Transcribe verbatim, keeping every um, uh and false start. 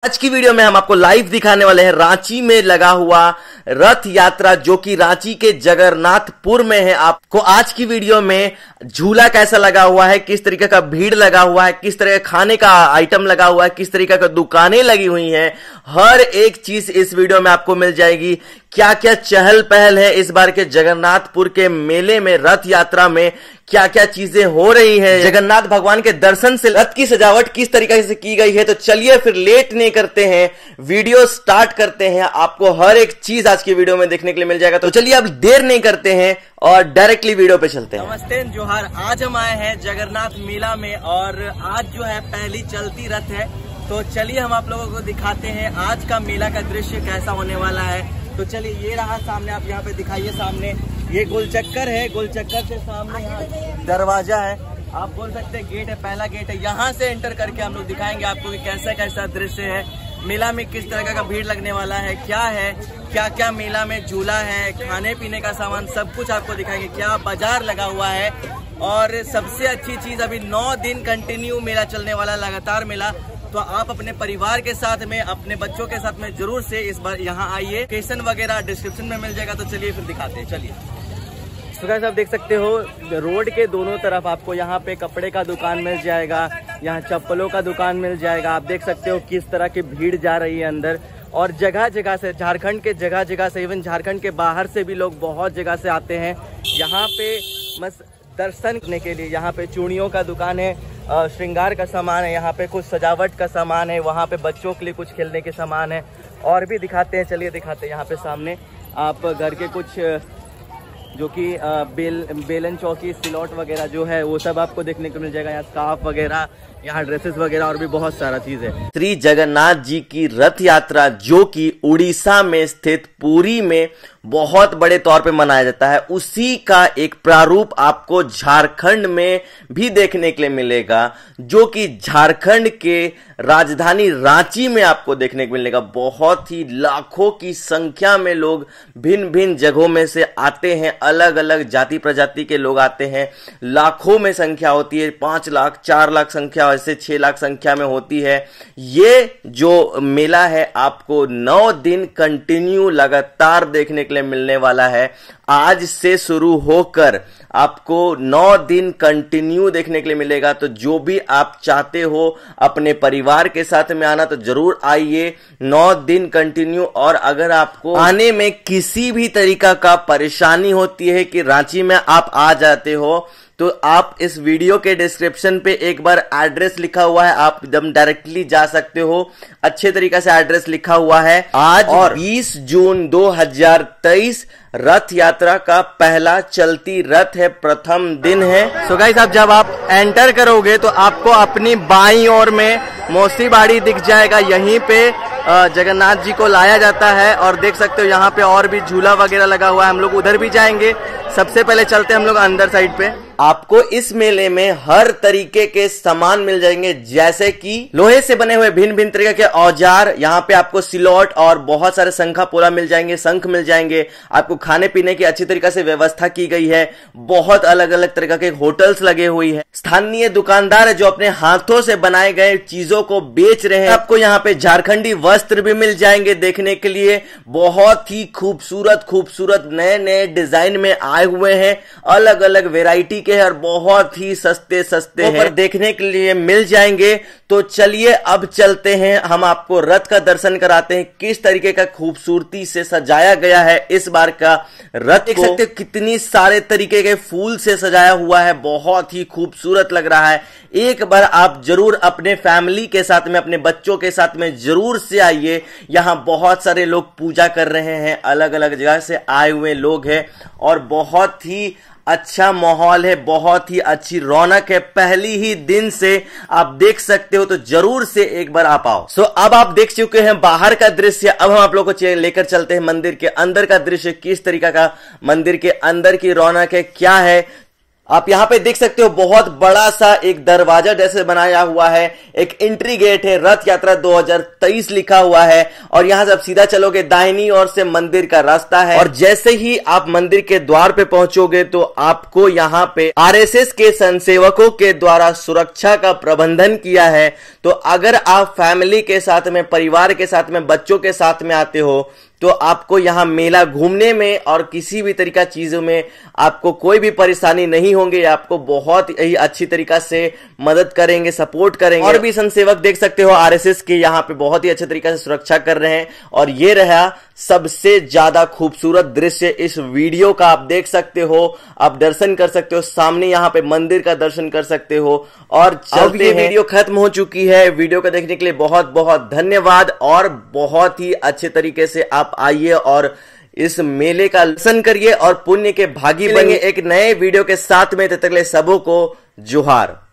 आज की वीडियो में हम आपको लाइव दिखाने वाले हैं रांची में लगा हुआ रथ यात्रा, जो कि रांची के जगन्नाथपुर में है। आपको आज की वीडियो में झूला कैसा लगा हुआ है, किस तरीके का भीड़ लगा हुआ है, किस तरह का खाने का आइटम लगा हुआ है, किस तरीके का दुकानें लगी हुई हैं, हर एक चीज इस वीडियो में आपको मिल जाएगी। क्या क्या चहल पहल है इस बार के जगन्नाथपुर के मेले में, रथ यात्रा में क्या क्या चीजें हो रही है, जगन्नाथ भगवान के दर्शन से रथ की सजावट किस तरीके से की गई है। तो चलिए फिर लेट नहीं करते हैं, वीडियो स्टार्ट करते हैं। आपको हर एक चीज आज की वीडियो में देखने के लिए मिल जाएगा। तो चलिए अब देर नहीं करते हैं और डायरेक्टली वीडियो पे चलते हैं। नमस्ते जोहार, आज हम आए हैं जगन्नाथ मेला में और आज जो है पहली चलती रथ है। तो चलिए हम आप लोगों को दिखाते हैं आज का मेला का दृश्य कैसा होने वाला है। तो चलिए ये रहा सामने, आप यहाँ पे दिखाइए सामने, ये गोलचक्कर है, गोलचक्कर से सामने यहाँ दरवाजा है, आप बोल सकते हैं गेट है, पहला गेट है। यहाँ से एंटर करके हम लोग दिखाएंगे आपको कि कैसा कैसा दृश्य है, मेला में किस तरह का भीड़ लगने वाला है, क्या है, क्या क्या मेला में झूला है, खाने पीने का सामान, सब कुछ आपको दिखाएंगे, क्या बाजार लगा हुआ है। और सबसे अच्छी चीज, अभी नौ दिन कंटिन्यू मेला चलने वाला, लगातार मेला। तो आप अपने परिवार के साथ में, अपने बच्चों के साथ में जरूर से इस बार यहाँ आइए। लोकेशन वगैरह डिस्क्रिप्शन में मिल जाएगा। तो चलिए फिर दिखाते हैं, चलिए। तो गाइस आप देख सकते हो रोड के दोनों तरफ आपको यहाँ पे कपड़े का दुकान मिल जाएगा, यहाँ चप्पलों का दुकान मिल जाएगा। आप देख सकते हो किस तरह की भीड़ जा रही है अंदर, और जगह जगह से, झारखंड के जगह जगह से, इवन झारखंड के बाहर से भी लोग बहुत जगह से आते हैं यहाँ पे बस दर्शन करने के लिए। यहाँ पे चूड़ियों का दुकान है, श्रृंगार का सामान है, यहाँ पे कुछ सजावट का सामान है, वहाँ पे बच्चों के लिए कुछ खेलने के सामान है। और भी दिखाते हैं, चलिए दिखाते हैं। यहाँ पे सामने आप घर के कुछ जो कि बेल बेलन चौकी, सिलौट वगैरह जो है वो सब आपको देखने को मिल जाएगा। यहाँ स्कार्फ वगैरह, यहाँ ड्रेसेस वगैरह और भी बहुत सारा चीज है। श्री जगन्नाथ जी की रथ यात्रा जो कि उड़ीसा में स्थित पुरी में बहुत बड़े तौर पे मनाया जाता है, उसी का एक प्रारूप आपको झारखंड में भी देखने के लिए मिलेगा, जो कि झारखंड के राजधानी रांची में आपको देखने को मिलेगा। बहुत ही लाखों की संख्या में लोग भिन्न भिन्न जगहों में से आते हैं, अलग अलग जाति प्रजाति के लोग आते हैं, लाखों में संख्या होती है, पांच लाख चार लाख संख्या ऐसे छह लाख संख्या में होती है। ये जो मेला है आपको नौ दिन कंटिन्यू लगातार देखने के लिए मिलने वाला है। आज से शुरू होकर आपको नौ दिन कंटिन्यू देखने के लिए मिलेगा। तो जो भी आप चाहते हो अपने परिवार के साथ में आना, तो जरूर आइए, नौ दिन कंटिन्यू। और अगर आपको आने में किसी भी तरीका का परेशानी होती है कि रांची में आप आ जाते हो, तो आप इस वीडियो के डिस्क्रिप्शन पे एक बार एड्रेस लिखा हुआ है, आप एकदम डायरेक्टली जा सकते हो। अच्छे तरीके से एड्रेस लिखा हुआ है। आज और बीस जून दो हज़ार तेईस रथ यात्रा का पहला चलती रथ है, प्रथम दिन है। सो गाइस आप जब आप एंटर करोगे तो आपको अपनी बाईं ओर में मौसी बाड़ी दिख जाएगा। यहीं पे जगन्नाथ जी को लाया जाता है और देख सकते हो यहाँ पे और भी झूला वगैरह लगा हुआ है। हम लोग उधर भी जाएंगे, सबसे पहले चलते हैं हम लोग अंदर साइड पे। आपको इस मेले में हर तरीके के सामान मिल जाएंगे, जैसे कि लोहे से बने हुए भिन्न भिन्न तरीके के औजार, यहाँ पे आपको सिलौट और बहुत सारे शंखा पोला मिल जाएंगे, शंख मिल जाएंगे। आपको खाने पीने की अच्छी तरीके से व्यवस्था की गई है, बहुत अलग अलग तरह के होटल्स लगे हुई है। स्थानीय दुकानदार है जो अपने हाथों से बनाए गए चीजों को बेच रहे हैं। आपको यहाँ पे झारखंडी वस्त्र भी मिल जाएंगे देखने के लिए, बहुत ही खूबसूरत खूबसूरत नए नए डिजाइन में आए हुए हैं, अलग अलग वेराइटी और बहुत ही सस्ते सस्ते हैं, पर देखने के लिए मिल जाएंगे। तो चलिए अब चलते हैं, हम आपको रथ का दर्शन कराते हैं, किस तरीके का खूबसूरती से सजाया गया है इस बार का रथ। देख सकते हो कितनी सारे तरीके के फूल से सजाया हुआ है, बहुत ही खूबसूरत लग रहा है। एक बार आप जरूर अपने फैमिली के साथ में, अपने बच्चों के साथ में जरूर से आइए। यहाँ बहुत सारे लोग पूजा कर रहे हैं, अलग अलग जगह से आए हुए लोग हैं और बहुत ही अच्छा माहौल है, बहुत ही अच्छी रौनक है। पहली ही दिन से आप देख सकते हो, तो जरूर से एक बार आप आओ। सो अब आप देख चुके हैं बाहर का दृश्य, अब हम आप लोगों को लेकर चलते हैं मंदिर के अंदर का दृश्य, किस तरीका का मंदिर के अंदर की रौनक है, क्या है। आप यहाँ पे देख सकते हो बहुत बड़ा सा एक दरवाजा जैसे बनाया हुआ है, एक एंट्री गेट है, रथ यात्रा दो हज़ार तेईस लिखा हुआ है। और यहां से आप सीधा चलोगे, दाहिनी ओर से मंदिर का रास्ता है, और जैसे ही आप मंदिर के द्वार पे पहुंचोगे तो आपको यहाँ पे आरएसएस के स्वयंसेवकों के द्वारा सुरक्षा का प्रबंधन किया है। तो अगर आप फैमिली के साथ में, परिवार के साथ में, बच्चों के साथ में आते हो तो आपको यहाँ मेला घूमने में और किसी भी तरीका चीजों में आपको कोई भी परेशानी नहीं होंगे। आपको बहुत ही अच्छी तरीका से मदद करेंगे, सपोर्ट करेंगे। और भी संसेवक देख सकते हो आरएसएस के यहाँ पे बहुत ही अच्छे तरीके से सुरक्षा कर रहे हैं। और ये रहा सबसे ज्यादा खूबसूरत दृश्य इस वीडियो का, आप देख सकते हो, आप दर्शन कर सकते हो, सामने यहाँ पे मंदिर का दर्शन कर सकते हो। और अब ये वीडियो खत्म हो चुकी है। वीडियो को देखने के लिए बहुत बहुत धन्यवाद, और बहुत ही अच्छे तरीके से आप आइए और इस मेले का दर्शन करिए और पुण्य के भागी बनिए। एक नए वीडियो के साथ में, तब तक के लिए सबों को जोहार।